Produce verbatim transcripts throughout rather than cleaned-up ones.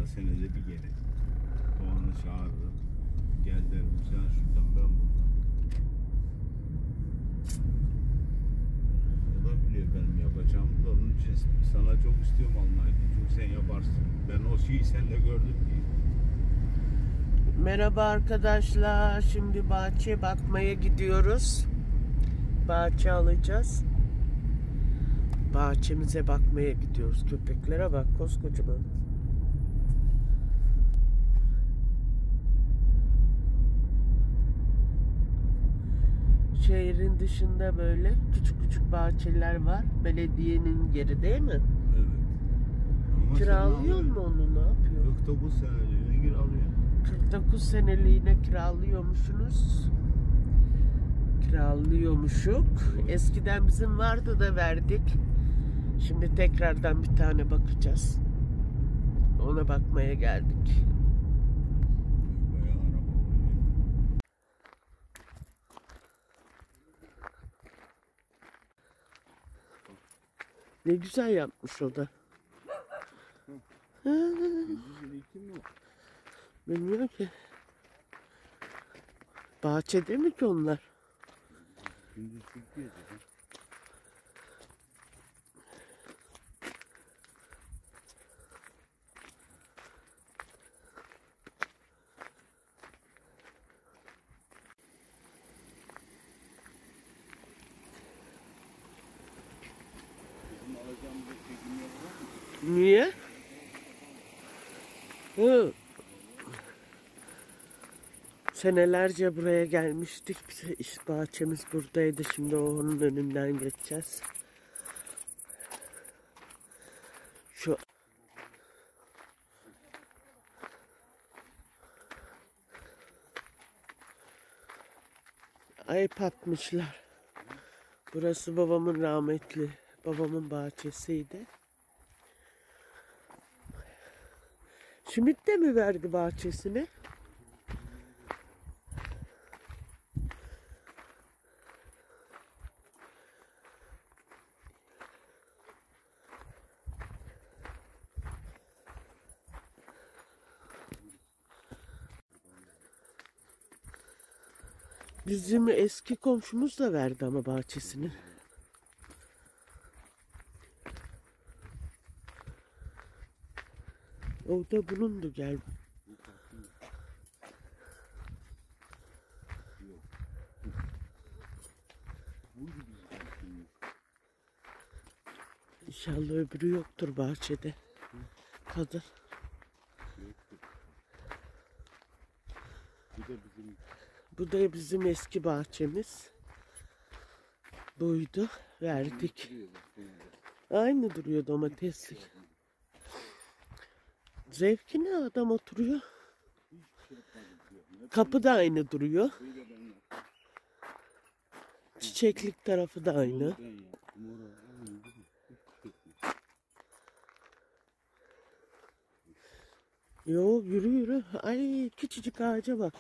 da senede bir gelir. Doğan'ı çağırırım. Gel derim sen şuradan ben buradan. O da biliyor benim yapacağımı da onun için sana çok istiyorum Almanya'da. Çünkü sen yaparsın. Ben o şeyi sende gördüm diye. Merhaba arkadaşlar. Şimdi bahçe bakmaya gidiyoruz. Bahçe alacağız. Bahçemize bakmaya gidiyoruz. Köpeklere bak, koskocaman. Şehrin dışında böyle küçük küçük bahçeler var. Belediyenin yeri değil mi? Evet. Ama kiralıyor mu onu, ne yapıyor? kırk dokuz seneliğine kiralıyor. kırk dokuz seneliğine kiralıyormuşsunuz. Kiralıyormuşuk. Eskiden bizim vardı da verdik. Şimdi tekrardan bir tane bakacağız. Ona bakmaya geldik. Bayağı araba oluyor. Ne güzel yapmış o da. Bilmiyorum ki. Bahçede mi ki onlar? Niye? Hı. Senelerce buraya gelmiştik. İş bahçemiz buradaydı. Şimdi onun önünden geçeceğiz. Şu ayıp atmışlar. Burası babamın rahmetli. Babamın bahçesiydi. Şimit de mi verdi bahçesini? Bizim eski komşumuz da verdi ama bahçesini. O da bunundu, gel. İnşallah öbürü yoktur bahçede. Kadın. Bu da bizim Bu da bizim eski bahçemiz. Buydu. Verdik. Aynı duruyor domateslik. Zevki ne, adam oturuyor. Kapı da aynı duruyor. Çiçeklik tarafı da aynı. Yo, yürü yürü. Ay, küçücük ağaca bak.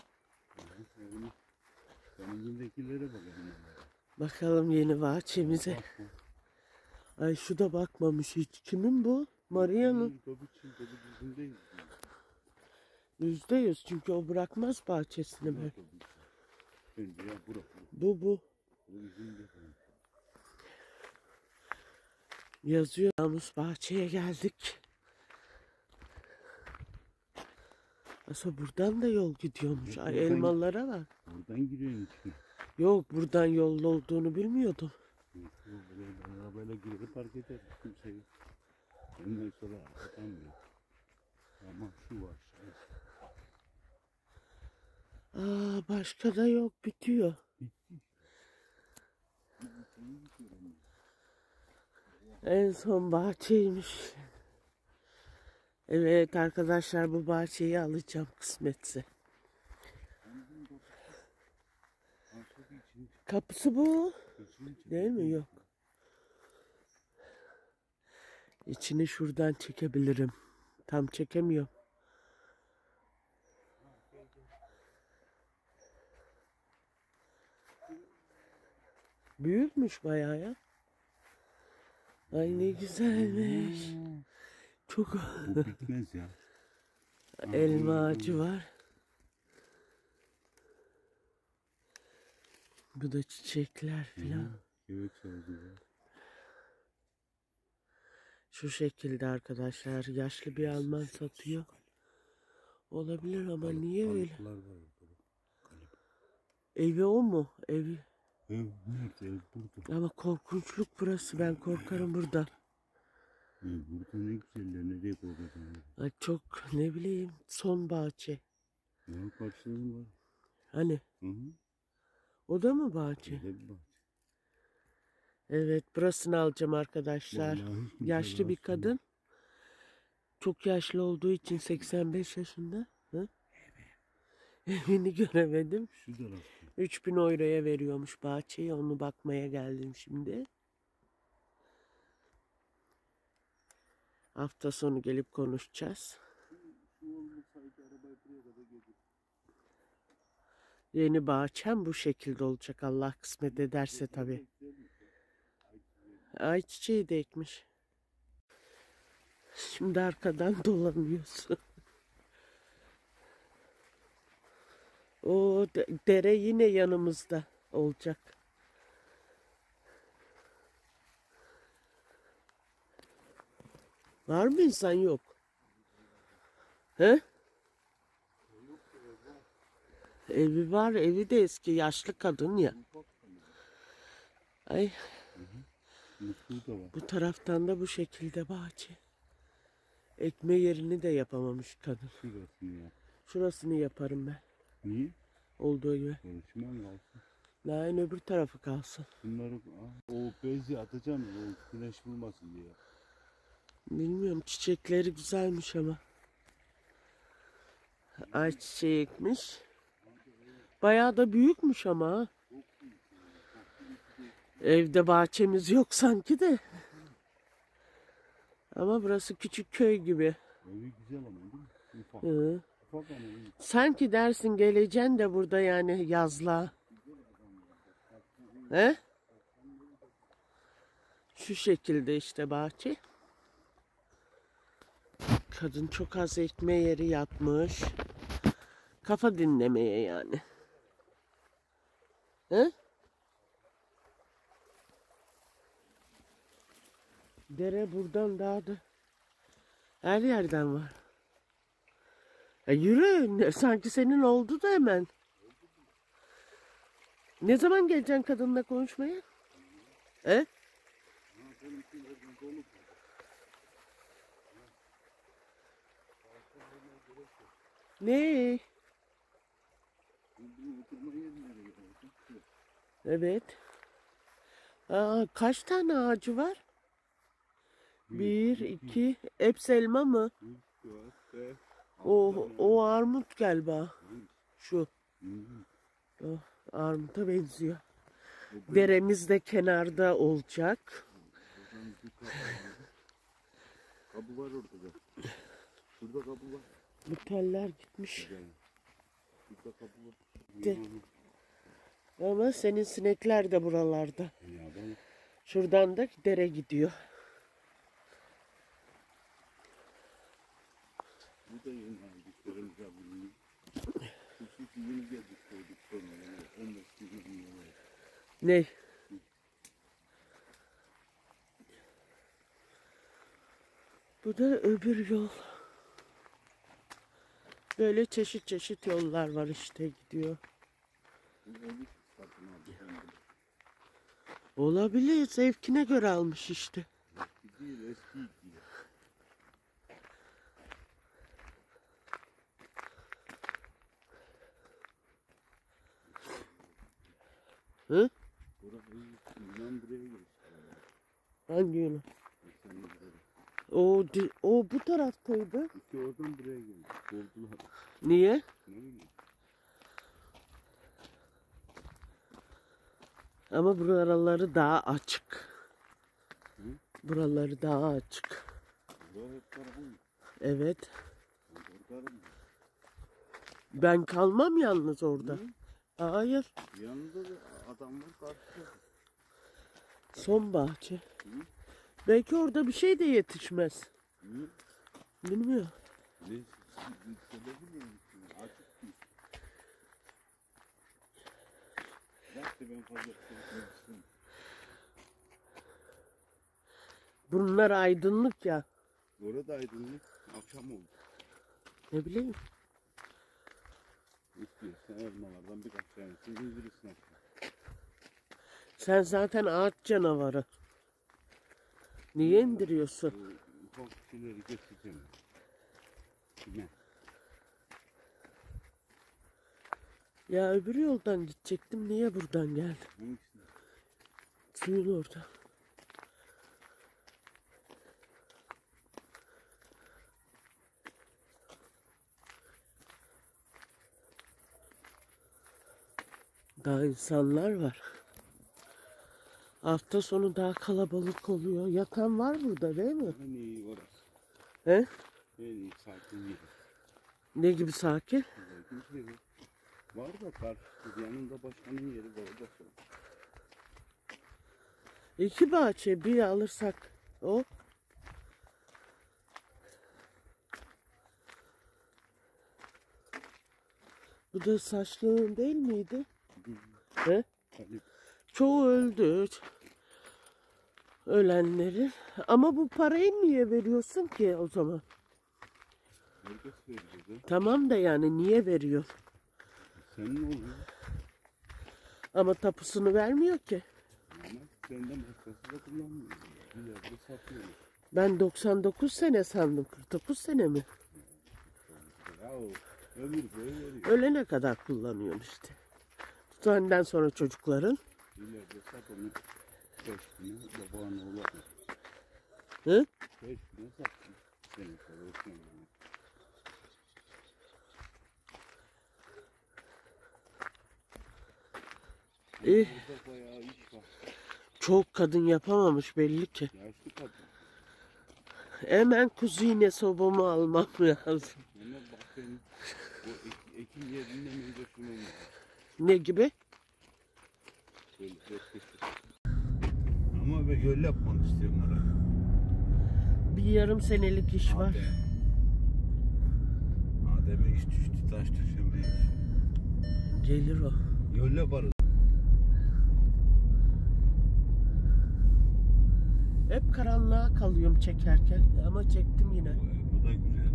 Önündekilere bakalım. Bakalım yeni bahçemize. Ay, şu da bakmamış hiç. Kimin bu? Maria'nın. Yüzde yüz, çünkü o bırakmaz bahçesini be. Bu bu. Yazıyor. Yalnız bahçeye geldik. Aslında buradan da yol gidiyormuş. Ay, elmalara bak. Buradan giriyormuş. Yok, buradan yol olduğunu bilmiyordum. Ben arabayla girip park ederim. Kimse yok. Ondan sonra atamıyor. Ama şu var. Aa, başka da yok, bitiyor. En son bahçeymiş. Evet arkadaşlar, bu bahçeyi alacağım kısmetse. Kapısı bu. Değil mi? Yok. İçini şuradan çekebilirim. Tam çekemiyorum. Büyükmüş bayağı ya. Ay ne güzelmiş. Çok. Bu bitmez ya. Elma ağacı var. Bu da çiçekler filan. Evet, ağacı var. Şu şekilde arkadaşlar. Yaşlı bir Alman satıyor. Olabilir ama Balık- niye öyle? balıklar var orada. Kalıp. Evi o mu? Evi. Ev nerede? Ev burada. Ama korkunçluk burası. Ben korkarım burada. Ev burada ne güzeller. Nereye koyacağım? Ay çok ne bileyim son bahçe. Ya karşılığım var. Hani Hı hı. o da mı bahçe? Öyle bir bahçe. Evet burasını alacağım arkadaşlar. Vallahi hiç kimse Yaşlı bir rahatsız kadın. Çok yaşlı olduğu için seksen beş yaşında. Hı? Evini göremedim. Şu tarafta. üç bin euroya veriyormuş bahçeyi. Onu bakmaya geldim şimdi. Hafta sonu gelip konuşacağız. Şu olmasaydı arabayı buraya kadar gelir. Yeni bahçem bu şekilde olacak Allah kısmet ederse tabii. Ayçiçeği de ekmiş. Şimdi arkadan dolanıyorsun. O de- dere yine yanımızda olacak. Var mı insan yok? He? Evi var, evi de eski yaşlı kadın ya. Ay Musluğu da var. bu taraftan da bu şekilde bahçe. Ekme yerini de yapamamış kadın. Şurasını ya. Şurasını yaparım ben. Niye? Olduğu gibi. Konuşman kalsın. Lain öbür tarafı kalsın. Bunları Aa, o bezi atacağım o güneş vurmasın diye. Bilmiyorum çiçekleri güzelmiş ama. Ayçiçeği ekmiş. Bayağı da büyükmüş ama. Ha. Evde bahçemiz yok sanki de. Ama burası küçük köy gibi. Evi güzel ama değil mi? Ufak. Hı. Ufak ama iyi. Sanki dersin geleceksin de burada yani yazlığa. He? Şu şekilde işte bahçe. Kadın çok az ekme yeri yapmış. Kafa dinlemeye yani. He? Dere buradan daha da her yerden var. E yürü. ne- Sanki senin oldu da hemen. Ne zaman geleceksin kadınla konuşmaya? He? Ne? Evet. Aa, kaç tane ağacı var? Bir, iki. Hepsi elma mı? O, o armut galiba. Şu. Oh, armuta benziyor. Deremiz de kenarda olacak. Kapı var orada da. Şurada kapı var. Bu teller gitmiş. Şurada kapı var. De. Ama senin sinekler de buralarda. Ya ben Şuradan da dere gidiyor. bu da yeni aldık. Görümüz abinin. Bu sütü yeni geldik. Koyduk sonra. on beş yirmi bin lira. Ne? Bu da öbür yol. Böyle çeşit çeşit yollar var işte gidiyor. Bu evi satın aldık. hem de. Olabilir. Zevkine göre almış işte. Eski değil, eski diyor. Hı? Burası Yunan buraya giriş. Hangi yolu? Sen buraya. O, di- o bu taraftaydı. İki oradan buraya giriş. Oldular. Niye? Ne bileyim. Ama buraları daha açık. Hı? Buraları daha açık. Buraya hep tarafı mı? Evet. Ben korkarım. Ben kalmam yalnız orada. Hı? Hayır. Yanında da adam var karşıda. Son bahçe. Hı? Belki orada bir şey de yetişmez. Hı? Bilmiyorum. Ne? Söyleyebilir misin? Açık değil. Bak da ben fazla söylemek. Bunlar aydınlık ya. Orada aydınlık akşam oldu. Ne bileyim. İstiyorsan elmalardan birkaç tanesini indirirsin akşam. Sen zaten ağaç canavarı. Niye indiriyorsun? Bu ufak şeyleri getireceğim. Kime? Ya öbür yoldan gidecektim. Niye buradan geldim? Hangisini? Suyun orada. Daha insanlar var. Hafta sonu daha kalabalık oluyor. Yatan var burada değil mi? En iyi orası. He? En iyi sakin yeri. Ne gibi sakin? Kimse yok. Var da karşıda yanında başkanın yeri var. Orada sonra. İki bahçe bir alırsak o. Bu da saçlığın değil miydi? He? Tabii. Çoğu öldü. Ölenleri. Ama bu parayı niye veriyorsun ki o zaman? Herkes veriyor. Tamam da yani niye veriyor? Senin oluyor. Ama tapusunu vermiyor ki. Ama senden başkası da kullanmıyor. Bir yerde satıyor. Ben doksan dokuz sene sandım. kırk dokuz sene mi? Ya o ömür boyu veriyor. Ölene kadar kullanıyorum işte. Senden sonra çocukların. Bir yerde sat onu. Beş güne babağın oğlu atmış. Hı? Beş güne sattım. Senin sonra okuyamam. İyi. Burada bayağı iş var. Çok kadın yapamamış belli ki. Yaşlı kadın. Hemen kuzine sobamı almam lazım. Ama bak senin o ek, ekim yerinden önce şunun var. Ne gibi? Böyle beklesin. Ama ben öyle yapmak istiyorum oraya. Bir yarım senelik iş var. Adem'e iş düştü, taş düşemeyiz. Gelir o. Yol yaparız. Hep karanlığa kalıyorum çekerken. Ama çektim yine. Bu, bu da güzel.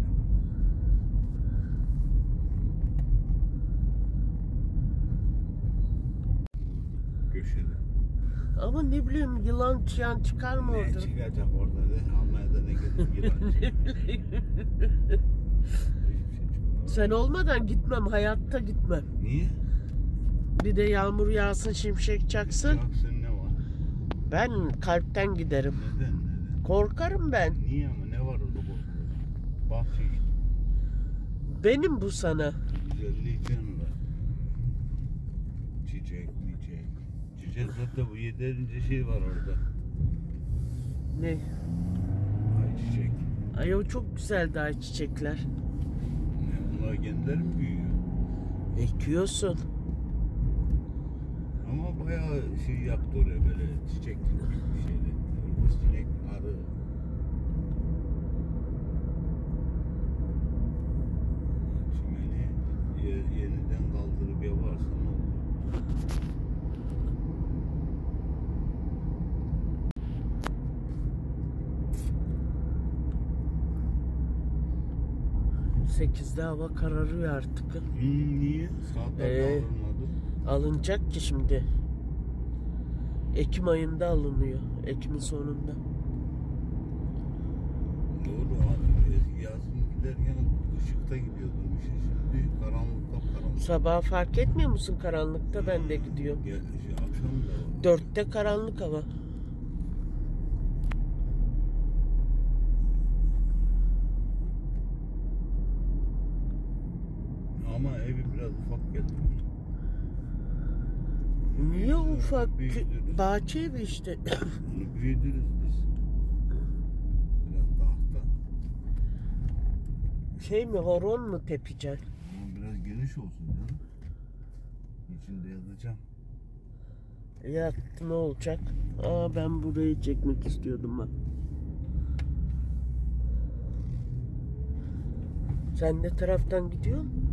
Köşede. Ama ne bileyim yılan çıyan çıkar mı Ne orada? çıkacak orada de? Almanya'da ne gelir yılan çıkacak. Ne bileyim. Hiçbir şey çıkmaz. Sen olmadan gitmem. Hayatta gitmem. Niye? Bir de yağmur yağsın, şimşek çaksın. Yaksın ne var? Ben kalpten giderim. Neden neden? Korkarım ben. Niye ama ne var orada korkuyorsun? Bahçe işte. Benim bu sana. Güzelliği canlı. Çiçek, çiçek. Çiçek zaten bu yederinci şey var orada. Ne? Ay çiçek. Ay o çok güzel daha çiçekler. Ne, bunlar kendileri mi büyüyor? Ekiyorsun. Ama bayağı şey yaptı oraya böyle çiçekli bir şeyle. Orada sinek, arı. Çimeni ye- yeniden kaldırıp yaparsan ne olur? sekizde hava kararıyor artık. Hmm, niye? Saatler Ee, kaldırmadı. Alınacak ki şimdi. Ekim ayında alınıyor. Ekim'in sonunda. Doğru abi. Yazın giderken ışıkta gidiyordum işe. Şimdi karanlıkta karanlık. Sabah fark etmiyor musun karanlıkta? Ben de gidiyorum. Ya, şey, akşam da var. Dörtte karanlık hava. Ama evi biraz ufak geldi. Niye ufak? Büyüdürüz. Bahçe evi işte. Onu büyüdürüz biz. Biraz tahta. Şey mi, horon mu tepeceksin? Ama biraz geniş olsun canım. İçinde yazacağım. Ya ne olacak? Aa ben burayı çekmek istiyordum bak. Sen ne taraftan gidiyorsun?